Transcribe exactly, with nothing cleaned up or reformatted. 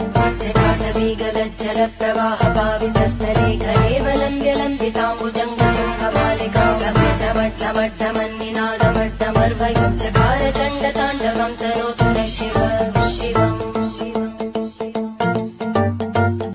जटाटवीगलज्जल प्रवाह पावितस्थले घरेवलम्ब्य लम्बिताम्बुजङ्गलिङ्गमालिकामड्डमड्डमड्डमन्निनादमड्डमर्वयुच्चकार चण्डताण्डवं तनोतु नश्य